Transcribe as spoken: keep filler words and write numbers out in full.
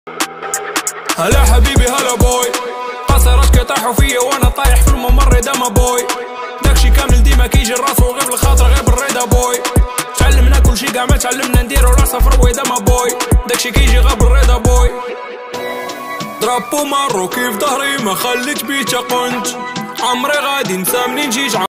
هلا حبيبي هلا بوي، قصرك طاحوا فيا وانا طايح في الممر دما بوي. داكشي كامل ديما كيجي الراس وغير بالخاطر غير بالرضا بوي. تعلمنا كل شي كاع ما تعلمنا نديرو راسها في رويدا ما بوي. داكشي كيجي غير بالرضا بوي. درابو ماروكي في ظهري ما خليت بيه تا قنت، عمري غادي نسى منين جيت.